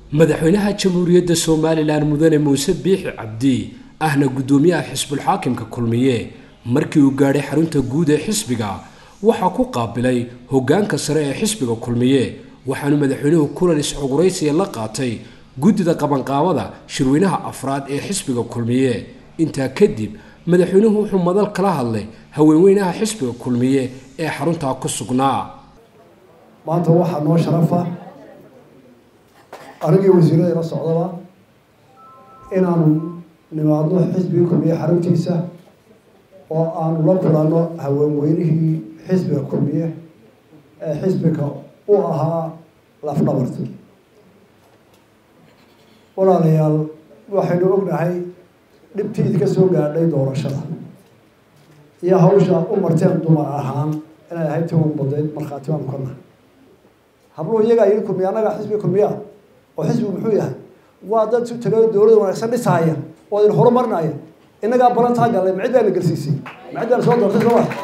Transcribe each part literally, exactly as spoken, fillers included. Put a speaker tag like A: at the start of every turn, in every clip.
A: madaxweynaha jamhuuriyadda Soomaaliland mudane Muuse Biixi Cabdi ahna gudoomiyaha xisbul xaakimka kulmiye markii uu gaaray xarunta guud ee xisbiga waxa ku qaabilay hoggaanka sare ee xisbiga kulmiye waxaanu madaxweynuhu kulan isxoguraysiga la qaatay guddida qabanqaabada shirweynaha afraad ee xisbiga kulmiye inta kadib madaxweynuhu wuxuu madal kala hadlay haweenweynaha xisbiga kulmiye ee xarunta ku sugnaa
B: maanta waxa noo sharafa aragii wasiirada la socdaba inaanu nimaadno xisbiga kulmiye xaruntiisa oo aanu la kulanno haweenweynihii xisbiga kulmiye ee xisbiga u ahaa lafdhabarta walaalayaal waxaynu ognahay dhibtii idinka soo gaadhay doorashada iyo hawsha u marteen dumar ahaan inay ahayd tiwan badeed markhaati baanu ka nahay habluhu iyagaa yidhi kulmiye annaga xisbiga kulmiyaa oo xisbigu muxuu yahay waa dad isu tagay dowladda wanaagsan dhisahaya oo idin horumarinaya innagaa balantaa gallay macid baa la gelsiisay macid baa la soo doortay soo wax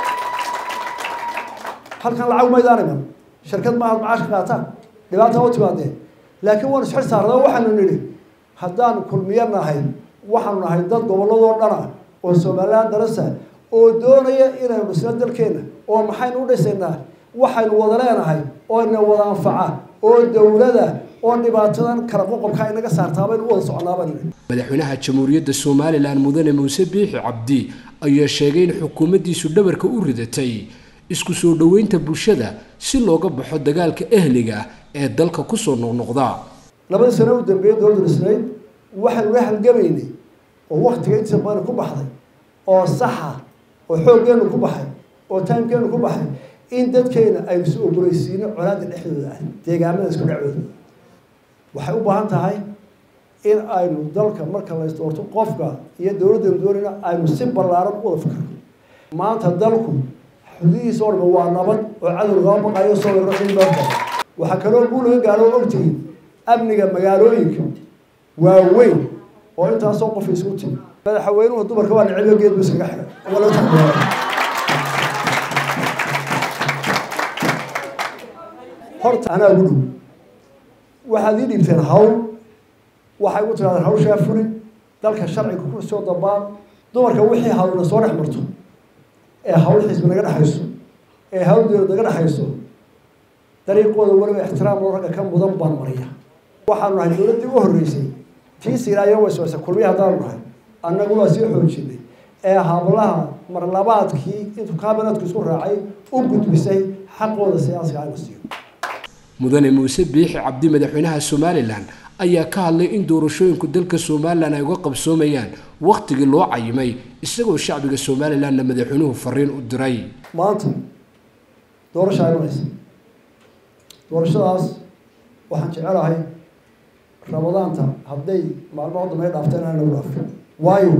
B: halkan lacag maydaan iman shirkad maaha macaash ka qaataan dhibaata u timaadeen laakiin waan isxil saarnaa waxaanu nidhi haddaanu kulmiye nahay waxaanu nahay dad gobolladoo dhan ah oo Soomaaliland darasa oo doonaya inaynu dhisno dalkeena oo maxaynu u dhisaynaa waxaynu wada leenahay oo ina wada anfaca oo dowladda oo dhibaatadan kala qoqobka inaga saartaabay u wada soconaabaan
A: madaxweynaha jamhuuriyadda Soomaaliland mudane Muuse Biixi Cabdi ayaa sheegay in xukuumaddiisu dhabarka u ridatay isku soo dhaweynta bulshada si looga baxo dagaalka ahliga ee dalka ku soo noqnoqda
B: labada sano u dambeeyay dowladda Israa'iil waxaan la halgamaynay oo waqtiga inta badan ku baxday oo saxa oo xooggeenu ku baxay oo timekeenu ku baxay in dadkeena ay soo ogoleysiino colaadda dhexdooda ah deegaamada isku dhacooda waxay u baahan tahay in aynu dalka marka la isdoorto qofka iyo dowladda doonayna aynu si ballaaran u wada fikirno maanta dalku xuduudiisa oo waa nabad oo cadowga baqayo soo weerarsan dalka waxa kaloo guul laga gaaro ogtii amniga magaalooyinka waaweyn oo intaas oo qof isku timi madaxweynuhu dumarka waa nicib geed buu iskaga xiray wala taxaddaro horta ana gudu waxaad ii dhibteen hawl waxay u tiraadeen hawsha furi dalka sharciga ku soo dabaan dumarka wixii hawlna soo dhex marto ee hawl xisbi naga dhaxayso ee hawl dowladda naga dhaxayso dariiqooda waliba ixtiraam loo raga ka mudan baan mariya waxaanu nahay dowladdii u horreysay tii siiraayo way soo kulmiye haddaanu nahay annagu waa sii xoojinay ee hablaha mar labaadkii intuu kaabinadku isku raacay u gudbisay xaqooda siyaasiga ay siiyo
A: mudane Muuse Biixi Cabdi madaxweynaha Soomaaliland ayaa ka hadlay in doorashooyinku dalka Soomaaliland ay uga qabsoomayaan waqtigii loo cayimay isagoo shacbiga Soomaaliland madaxweynuhu fariin u diray
B: maanta doorasho ay wadayso doorashadaas waxaan jecelahay ramadaanta hadday maalmo dambe dhaafteen aan ugu dhaafo waayo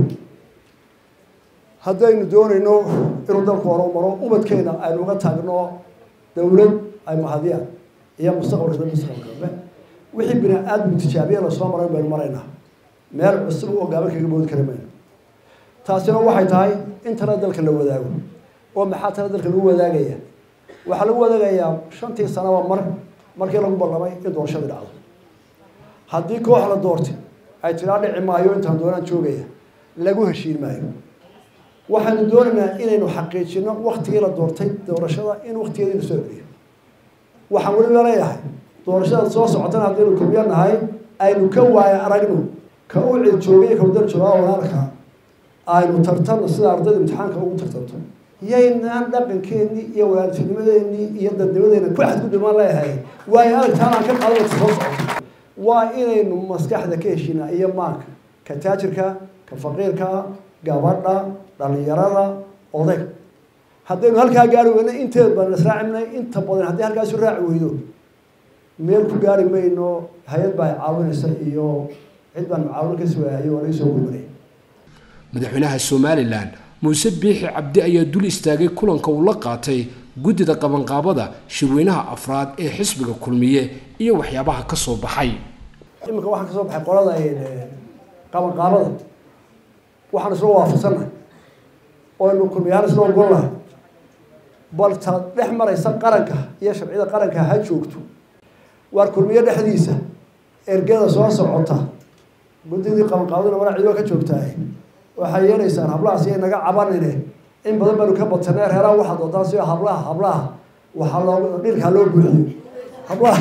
B: haddaynu doonayno inuu dalku horumaro ubadkeena aynu uga taagno dowlad ay mahadiyaan iyo mustaqbalka mustaqbalka wixii bina aadam tijaabiye la soo maray baynu maraynaa meel cusub oo gaaban kaga boodi kareemayna taasina waxay tahay in tala dalka la wadaago oo maxaa tala dalka lagu wadaagaya waxa lagu wadaagayaa shantii sano mar markii lagu ballamay in doorashada dhacdo haddii koox la doortay ay tiraa dhici maayo intaan doonaan joogaya lagu heshiin maayo waxaanu doonaynaa inaynu xaqiijino waqtigii la doortay doorashada in waqtigeedii la soo celiyo waxaan weliba leeyahay doorashada soo socotana haddaynu kulmiye nahay aynu ka waaya aragno ka u cid joogay ka wadar joogaa walaalka aynu tartanno sida ardayda imtixaanka ugu tartanto yaynaan dhaqankeennii iyo walaaltinimadeennii iyo dadnimadeena ku xadgudubaan leeyahay waayo aragtaan aan ka qaadana soo socoto waa inaynu maskaxda ka heshiinaa iyo maanka ka taajirka ka faqiirka gabadha dhalinyarada oday haddaynu halkaa gaari weyno inteed baan israacimnay inta badan haddii halkaas u raaci weydo meel ku gaari mayno hay'ad baa caawinaysa iyo cid baan caawin ka sugaayo oo ay soo gurmaday
A: madaxweynaha Soomaaliland Muuse Biixi Cabdi ayaa dul istaagay kulanka uu la qaatay guddida qabanqaabada shirweynaha afraad ee xisbiga kulmiye iyo waxyaabaha ka soo baxay
B: imika waxaan ka soo baxay qolada ay qabanqaabada waxaan isla waafaqsanahay oo inuu kulmiyaha isla ogolahay bal ta dhex maraysa qaranka iyo sharciyada qaranka ha joogto waar kulmiye dhexdiisa ergada soo socota guddidii qabanqaabaduna mana cidoo ka joogtahay waxay yeelaysaan hablahaas iyo naga cabanine in badan baanu ka badsanay reeraha waxaad wadaan si hablaha hablaha waxaa loo dhirkaa loo buuxiyo hablaha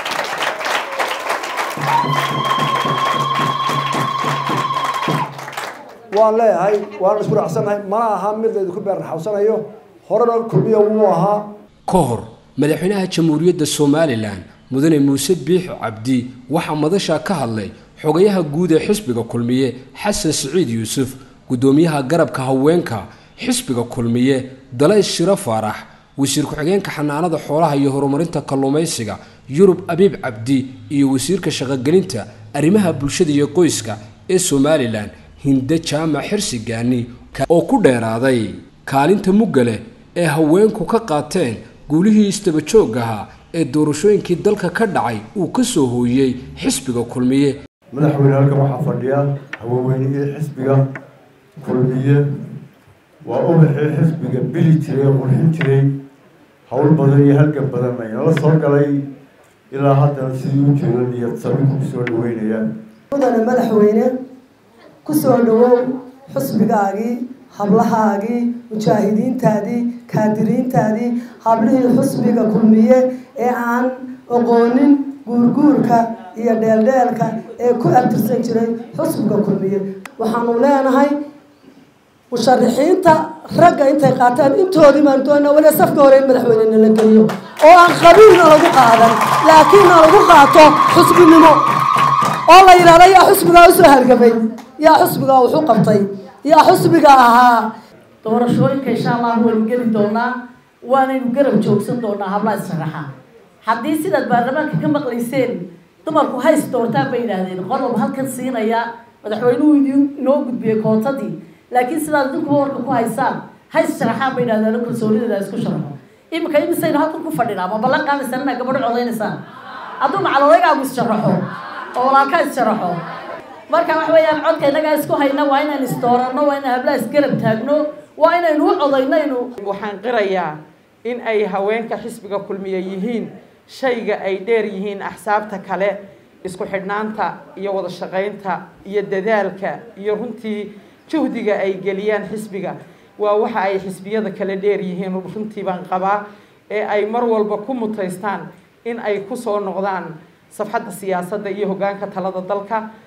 B: waan leeyahay waan isku raacsanahay mana aha mid laydinku beerraxawsanayo horena kulmiya wuu ahaa
A: ka hor madaxweynaha jamhuuriyadda somalilan mudane muuse biixi cabdi waxaa madasha ka hadlay xogayaha guud ee xisbiga kulmiye xasan siciid yuusuf gudoomiyaha garabka haweenka xisbiga kulmiye dalays shiro faarax wasiir ku-xigeenka xanaanada xoolaha iyo horumarinta kalluumaysiga yurub abiib cabdi iyo wasiirka shaqogelinta arrimaha bulshada iyo qoyska ee somalilan hinde jaamac xirsi gaani oo ku dheeraaday kaalinta mugale ee haweenku ka qaateen guulihii istaba joog ahaa ee doorashooyinkii dalka ka dhacay uu ka soo hooyey xisbiga kulmiye
C: madaxweyne halkan waxaa fadhiya haweenweynihii xisbiga kulmiye waa ubaxii xisbiga bili jiray qurxin jiray hawl badan iyo halgan badan ayna la soo galay ilaa haddana sidii u jeedo niyad sami ku soo dhaweynaya
D: mudane madaxweyne ku soo dhawow xisbigaagii hablahaagii mujaahidiintaadii kaadiriintaadii hablihii xisbiga kulmiye ee aan aqoonin guurguurka iyo dheeldheelka ee ku abtirsan jiray xisbiga kulmiye waxaanu leenahay musharaxiinta ragga intay qaataan intoodii baan doonaa wali safka hore in madaxweynena la geliyo oo aan qabiilna lagu qaadan laakiinna lagu qaato xisbinimo oo la yidhahdo yaa xisbigaa usoo hargamay yaa xisbigaa wuxuu qabtay yaa xisbiga ahaa
E: doorashooyinka insha allah waynu geli doonaa waanaynu garab joogsan doonaa hablaha issharaxa haddii sidaad baarlamaanka ka maqlayseen dumarku hays doortaan bay yidhaahdeen qodob halkan siinaya madaxweynuhu idin inoo gudbiyey kootadii laakiin sidaad idinkuba warka ku haysaan hays sharaxaan bay yidhahdeen kalsoonideeda isku sharaxo iminka imisaynu halkan ku fadhinaa ma ballan qaadaysaan inaa gabadho codaynaysaan hadduu macalodaygagu is-sharaxo oo walaalkaa is-sharaxo marka wax weeyaan codka innagaa isku hayna waa inaan isdooranno waa inaan hablaha isgarab taagno waa inaynu u codaynaynu
F: waxaan qirayaa in ay haweenka xisbiga kulmiye yihiin shayga ay dheer yihiin axsaabta kale isku xidhnaanta iyo wada shaqaynta iyo dadaalka iyo runtii juhdiga ay geliyaan xisbiga waa waxa ay xisbiyada kale dheer yihiin runtii baan qabaa ee ay mar walba ku mutaystaan in ay ku soo noqdaan safxadda siyaasadda iyo hoggaanka talada dalka